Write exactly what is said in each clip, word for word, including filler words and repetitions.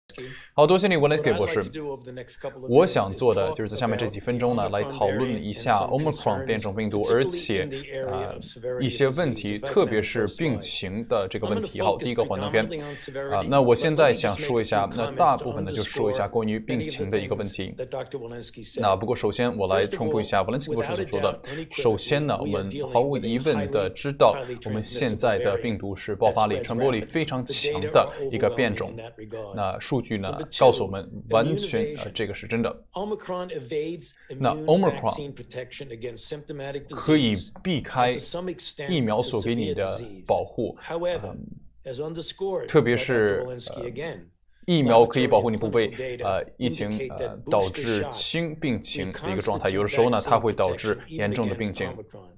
好，多谢你，文雷给博士。我想做的就是在下面这几分钟呢，来讨论一下 Omicron 变种病毒，而且呃一些问题，特别是病情的这个问题。好，第一个幻灯片啊，那我现在想说一下，那大部分呢就是说一下关于病情的一个问题。那不过首先我来重复一下 Walensky 博士所说的。首先呢，我们毫无疑问的知道，我们现在的病毒是爆发力、传播力非常强的一个变种。那数据呢？告诉我们，完全呃，这个是真的。那 Omicron 可以避开疫苗所给你的保护，呃、特别是、呃、疫苗可以保护你不被呃疫情呃导致轻病情的一个状态，有的时候呢，它会导致严重的病情。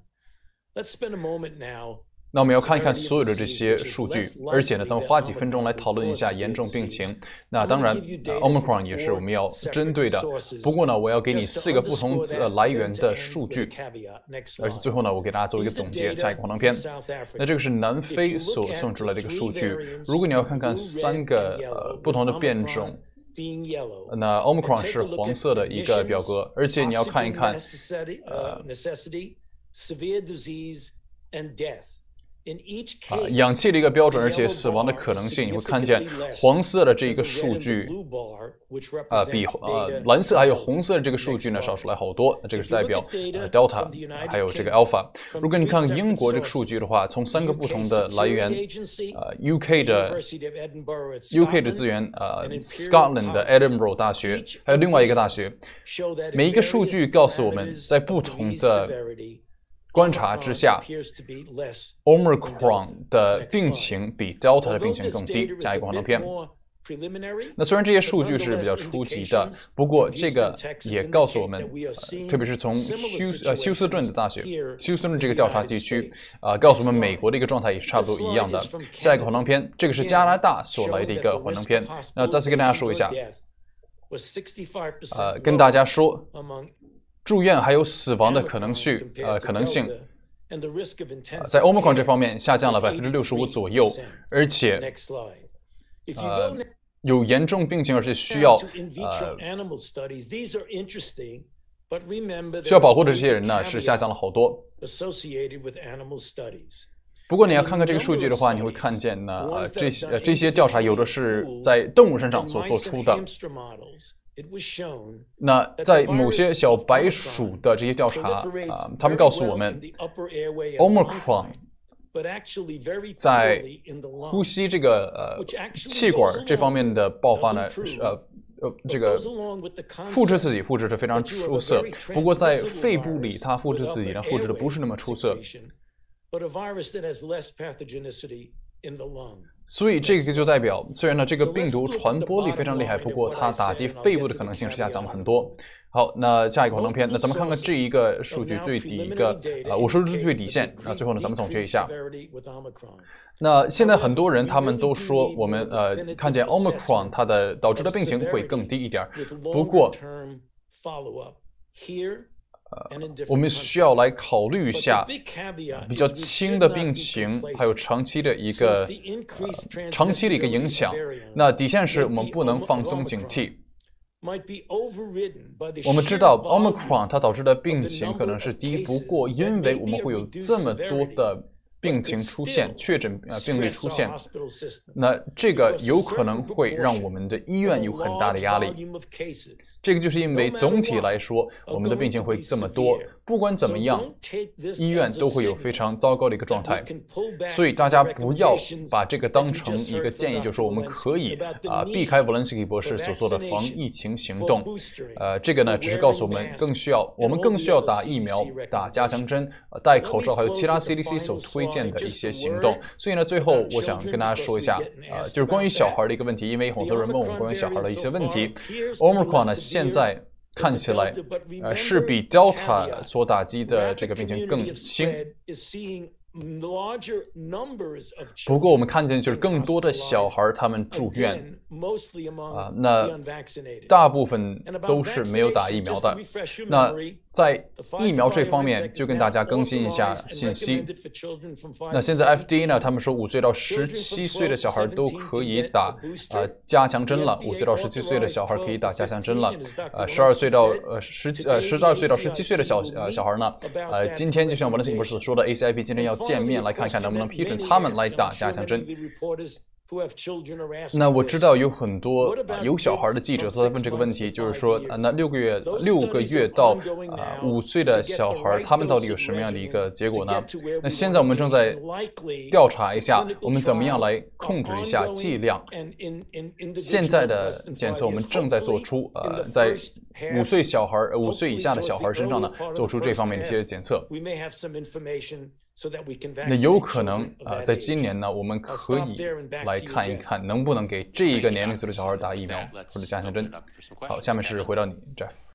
那我们要看一看所有的这些数据，而且呢，咱们花几分钟来讨论一下严重病情。那当然、呃、，Omicron 也是我们要针对的。不过呢，我要给你四个不同呃来源的数据，而且最后呢，我给大家做一个总结。下一个幻灯片，那这个是南非所送出来的一个数据。如果你要看看三个呃不同的变种。那 Omicron 是黄色的一个表格，而且你要看一看，呃。啊，氧气的一个标准，而且死亡的可能性，你会看见黄色的这一个数据，啊，比呃蓝色还有红色的这个数据呢少出来好多。这个是代表呃 Delta 还有这个 Alpha。如果你看英国这个数据的话，从三个不同的来源，呃 U K 的 U K 的资源，呃 Scotland 的 Edinburgh 大学，还有另外一个大学，每一个数据告诉我们在不同的观察之下 ，Omicron 的病情比 Delta 的病情更低。下一个幻灯片。那虽然这些数据是比较初级的，不过这个也告诉我们，呃、特别是从休呃休斯顿的大学、休斯顿这个调查地区，啊、呃，告诉我们美国的一个状态也是差不多一样的。下一个幻灯片，这个是加拿大所来的一个幻灯片。那再次跟大家说一下，呃，跟大家说。住院还有死亡的可能性，呃，可能性，呃、在 Omicron 这方面下降了百分之六十五左右，而且，呃，有严重病情，而且需要呃需要保护的这些人呢，是下降了好多。不过你要看看这个数据的话，你会看见呢，呃，这些呃这些调查有的是在动物身上所做出的。那在某些小白鼠的这些调查啊、呃，他们告诉我们 ，Omicron 在呼吸这个呃气管这方面的爆发呢，呃呃这个复制自己复制的非常出色。不过在肺部里，它复制自己呢，复制的不是那么出色。所以这个就代表，虽然呢这个病毒传播力非常厉害，不过它打击肺部的可能性是下降了很多。好，那下一个幻灯片，那咱们看看这一个数据最底一个，呃，我说的是最底线。那最后呢，咱们总结一下。那现在很多人他们都说，我们呃看见 Omicron 它的导致的病情会更低一点，不过。呃，我们需要来考虑一下比较轻的病情，还有长期的一个、呃、长期的一个影响。那底线是我们不能放松警惕。我们知道 Omicron 它导致的病情可能是低，不过因为我们会有这么多的病情出现，确诊呃病例出现，那这个有可能会让我们的医院有很大的压力。这个就是因为总体来说，我们的病情会这么多，不管怎么样，医院都会有非常糟糕的一个状态。所以大家不要把这个当成一个建议，就是说我们可以啊、呃、避开 Walensky 博士所做的防疫情行动。呃，这个呢只是告诉我们，更需要我们更需要打疫苗、打加强针、呃、戴口罩，还有其他 C D C 所推荐的一些行动。所以呢，最后我想跟大家说一下，呃，就是关于小孩的一个问题，因为很多人问我关于小孩的一些问题。Omicron 呢，现在看起来，呃，是比 Delta 所打击的这个病情更轻。 不过我们看见就是更多的小孩他们住院啊，那大部分都是没有打疫苗的。那在疫苗这方面，就跟大家更新一下信息。那现在 F D A 呢，他们说五岁到十七岁的小孩都可以打呃加强针了，五岁到十七岁的小孩可以打加强针了。呃，十二岁到呃十呃十二岁到十七岁的小呃小孩呢，呃，今天就像文乐信博士所说的 ，A C I P 今天要见面来看看能不能批准他们来打加强针。那我知道有很多、呃、有小孩的记者都在问这个问题，就是说，呃、那六个月六个月到呃五岁的小孩，他们到底有什么样的一个结果呢？那现在我们正在调查一下，我们怎么样来控制一下剂量。现在的检测我们正在做出，呃，在五岁小孩、五岁以下的小孩身上呢，做出这方面的一些检测。那有可能啊、呃，在今年呢，我们可以来看一看，能不能给这一个年龄岁的小孩打疫苗或者加强针。好，下面是回到你 ，Jeff。